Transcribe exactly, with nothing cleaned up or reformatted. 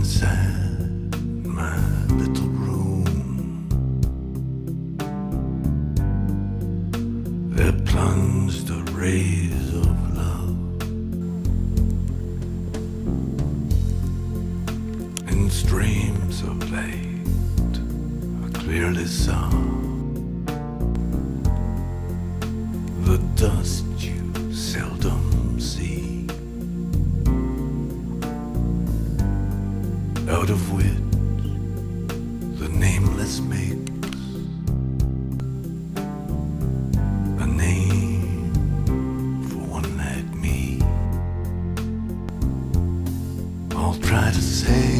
inside my little room. There plunged the rays of love, in streams of light I clearly saw the dust you seldom see, out of which the nameless makes a name for one like me. I'll try to say